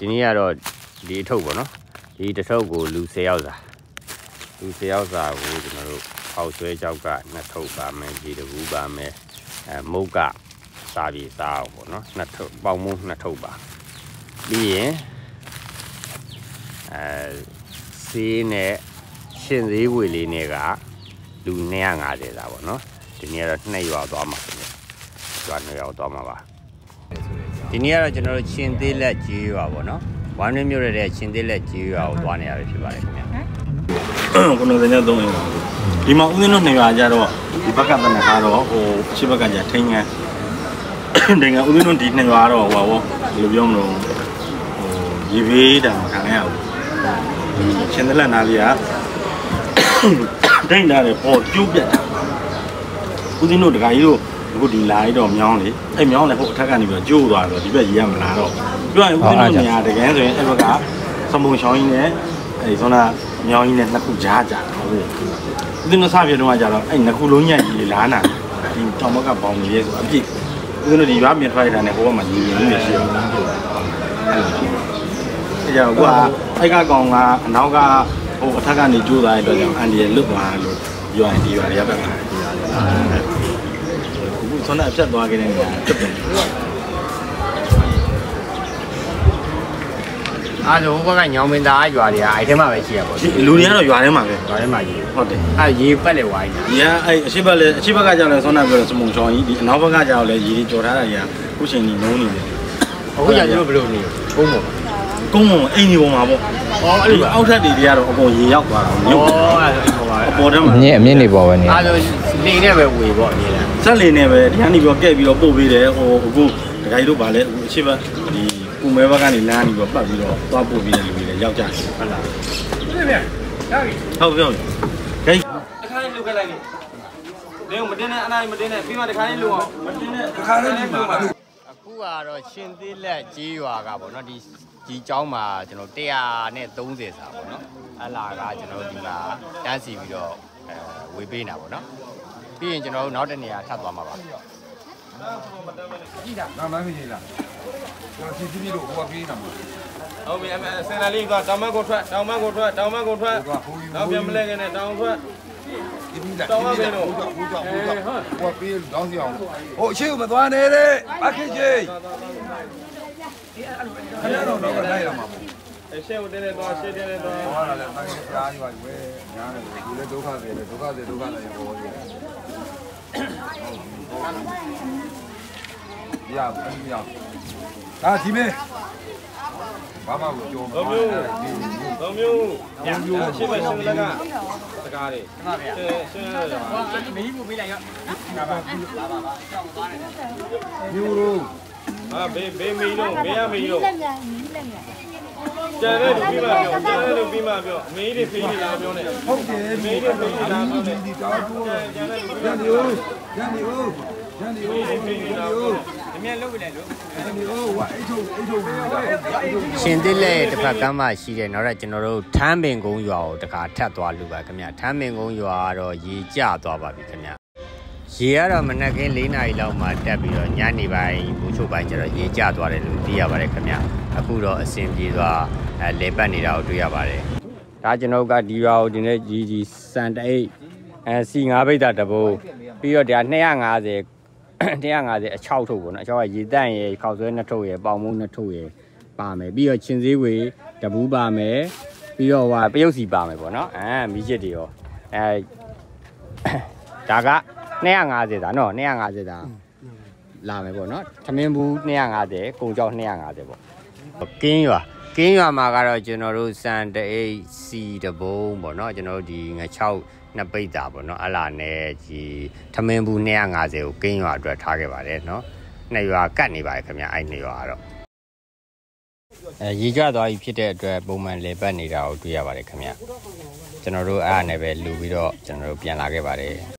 ဒီနေ့ကတော့ဒီအထုပ်ပေါ့နော်ဒီတစ်ထုပ်ကိုလူ10ယောက်စာကိုကျွန်တော်တို့အောက်ဆွဲကြောက်က2ထုပ်ပါမယ်ဒီတကူပါမယ်မုတ်ကစားပြီးစားအောင်ပေါ့နော်2ထုပ်ပေါင်မုံ2ထုပ်ပါပြီးရင်ဆေးနဲ့ရှင်သေးဝေလေးနဲ့ကလူ250စာပေါ့နော်ဒီနေ့ကတော့2ရွာသွားမှာဖြစ်တယ်ရွာ2ရွာသွားမှာပါဒီနေ့ကတော့ကျွန်တော်တို့ချင်းသေးလက်ကြီးရွာပေါ့နော်ဝမ်းရင်းမြို့ရဲ့ချင်းသေးလက်ကြီးရွာကိုသွားနေရတယ်ဖြစ်ပါတယ်ခင်ဗျာကိုယ်တော်စံ3ရွာဒီမှာဦးဇင်းတို့2ရွာကြတော့ဒီဘက်ကတနခါတော့ဟိုရှေ့ဘက်ကじゃထိန်ငန်းဒင်ကဦးဇင်းတို့ဒီ2ရွာတော့ဟိုဘယ်လိုပြောမလို့ဟိုရေဘေးတာမခံရဘူးချင်းသေးလက်နာလေးကဒိန်တာတွေပေါ်ကျိုးပြတ်တာဦးဇင်းတို့တခါကြီးတို့အခုဒီလာရတော့မြောင်းလေအဲ့မြောင်းလည်းဟိုအထက်ကနေပြီးကျိုးသွားတော့ဒီဘက်ရေကမလာတော့ပြောရင်ဦးဇင်းတို့နေရာတကယ်ဆိုရင်အဲ့ဘက်ကစမုံချောင်းကြီးနဲ့အဲ့ဆိုတော့မြောင်းကြီးနဲ့2ခုကြားကြတာဟုတ်ဦးဇင်းတို့စပြတော့ကြတော့အဲ့2ခုလုံးညံ့ကြီးလာနာဒီတောင်ဘက်ကပေါင်ကြီးရဲ့ဆိုအပြည့်ဦးဇင်းတို့ဒီရွာမြင်ထွက်ရတာနဲ့ဟိုဘက်မှာညီညီလေးရှိအောင်အဲ့ကြောင့်ကွာအဲ့ကကောင်ကအနောက်ကဟိုအထက်ကနေကျိုးသွားတဲ့အတွက်ကြောင့်အန်ဒီရဲ့လွတ်သွားလို့ပြောရင်ဒီရွာရဘက်မှာဆွမ်းအဖြတ်သွားခဲ့တဲ့နေရာတက်တယ်အားလုံးဘက်ကညောင်မင်းသားရွာတွေကအဲ့ထဲမှာပဲရှိရပါဘူးလူတွေကတော့ရွာထဲမှာပဲရွာထဲမှာကြီးဟုတ်တယ်အဲ့ရေပတ်လေဝိုင်းတာရေအဲ့အရှိဘက်ကကြောက်လဲဆွမ်းပြောတယ်စမုံချောင်းကြီးဒီအနောက်ဘက်ကကြောက်လဲရေကြော်ထားတာကြီးခုချိန်ကြီးနိုးနေတယ်အခုကျကျွန်တော်ဘယ်လိုနေကုန်းပေါ်အိမ်ကြီးပေါ်မှာပေါ့အဲ့လိုအောက်ထပ်တွေကတော့အကုန်ရေရောက်သွားတာမြို့အဲ့လိုပေါ်ပါအပေါ်ထဲမှာအမြင့်နေပေါ်ပဲနေအဲ့လိုလေနဲ့ပဲဝေပေါ့အမြင်လားစက်လေနဲ့ပဲဒီကနေပြီးတော့ကဲ့ပြီးတော့ပို့ပေးတယ်ဟိုအခုတခါကြီးတို့ဗာလဲအခုအရှိဘဒီကုမဲဘက်ကနေလမ်းနေပြီးတော့ပတ်ပြီးတော့သွားပို့ပေးတယ်လူတွေလည်းယောက်ျားဟုတ်လားဟုတ်ပြီဟုတ်ပြောခိုင်းတစ်ခါလေးလုတ်ခဲ့လိုက်လေမတင်းနဲ့အနိုင်မတင်းနဲ့ပြီးမှတစ်ခါလေးလုတ်အောင်မတင်းနဲ့တစ်ခါလေးလုတ်ပါအခုကတော့ရှင်သေးလက်ကြီးရွာကပေါ့နော်ဒီကျောင်းမှာကျွန်တော်130စာပေါ့နော်အလားကကျွန်တော်ဒီမှာတန်းစီပြီးတော့ဝေးပေးနေတာပေါ့နော်ပြီးရင်ကျွန်တော်တို့နောက်တစ်နေရာထပ်သွားမှာပါကြည့်တာနာမည်ကြီးလားကျွန်တော်စီလို့ဟိုကပြေးနေတာဟုတ်ပြီစင်လာလေးကတောင်မကိုထွက်နောက်ပြန်မလဲကနေတောင်ထွက်တောင်မပဲလို့ဟိုပြေးတောင်းစီအောင်ဟိုအရှိကိုမသွားနဲ့တဲ့အခက်ကြီးခဏတော့လိုက်ရမှာပေါ့အရှိကိုတင်းနေတော့ရှေ့တင်းနေတော့ဟောလာလဲတိုင်းကြားရွာဝဲညားတယ်ဒီလေဒုက္ခတွေလေဒုက္ခလည်းဟောတယ်ရအာဒီမေဘာမှမပြောဘူးသုံးမျိုးရှင်းပဲရှင်းလက်ကစကားတွေခဏဗျာရှင်းရတယ်ပါမင်းဘူးပေးလိုက်ရောပါကြောက်သွားတယ်မျိုးလို့ဘေးမီတော့မေးရမီတော့ကျန်တဲ့လူပြီးမှပြောမေးတွေဖေးနေလားပြောနေဟုတ်တယ်မေးတွေဖေးနေလားပြောနေဒီတောက်တော့ကျန်တဲ့လူရန်ဒီဦးဖေးနေလားပြောအမြဲလုပ်လိုက်လို့ရှင်သေးလက်တစ်ဖက်ကမ်းမှရှိတယ်နောက်တော့ကျွန်တော်တို့ထမ်းပင်ကုန်းရွာကိုတခါထပ်သွားလို့ပါခင်ဗျထမ်းပင်ကုန်းရွာကတော့ရေကျသွားပါပြီခင်ဗျရေကတော့မနက်ခင်း4 နာရီလောက်မှတက်ပြီးတော့ညနေပိုင်းဘူချိုပိုင်းကျတော့ရေကျသွားတယ်လို့သိရပါတယ်ခင်ဗျအခုတော့အဆင်ပြေစွာလေပတ်နေတာကိုတွေ့ရပါတယ်ဒါကျွန်တော်ကဒီရွာကိုဒီနေ့ကြီးစံတိတ်စီ9ပိတ်တာတဘိုးပြီးတော့ဒါ250အချောက်ထုတ်ပေါ့နော်အချောက်ကရေတန့်ရေခေါက်ဆွဲ2ထုပ်ရေပေါင်မုံ2ထုပ်ရေပါမယ်ပြီးတော့ချင်းစည်းဝေတပူးပါမယ်ပြီးတော့ပရုပ်စီပါမယ်ပေါ့နော်မီးချစ်တွေရောဒါက250တာနော်250တာလာမယ်ပေါ့နော်သမင်းဘူး250ကုံကြောက်250ပေါ့ကင်းရွာမှာကတော့ကျွန်တော်တို့စံတအိတ်စီတဘုံပေါ့နော်ကျွန်တော်တို့ဒီငချောက်2ပိတ်တာပေါ့နော်အလားနဲ့ဒီသမင်းဘူး250ကိုကင်းရွာအတွက်ထားခဲ့ပါတယ်နော်2ရွာကတ်နေပါတယ်ခင်ဗျအဲ့2ရွာကတော့ရေကျသွားပြီဖြစ်တဲ့အတွက်ပုံမှန်လေပတ်နေတာကိုတွေ့ရပါတယ်ခင်ဗျကျွန်တော်တို့အားနဲ့ပဲလူပြီးတော့ကျွန်တော်တို့ပြန်လာခဲ့ပါတယ်